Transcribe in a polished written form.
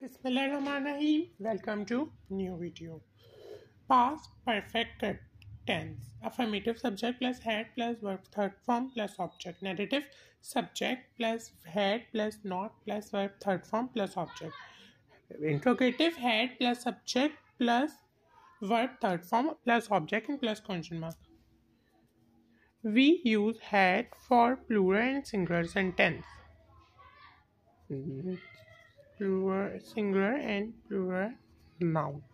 Bismillahirrahmanirrahim. Welcome to new video. Past perfect tense. Affirmative subject plus had plus verb third form plus object. Negative subject plus had plus not plus verb third form plus object. Interrogative had plus subject plus verb third form plus object and plus question mark. We use had for plural and singular sentence. Plural, singular and plural noun.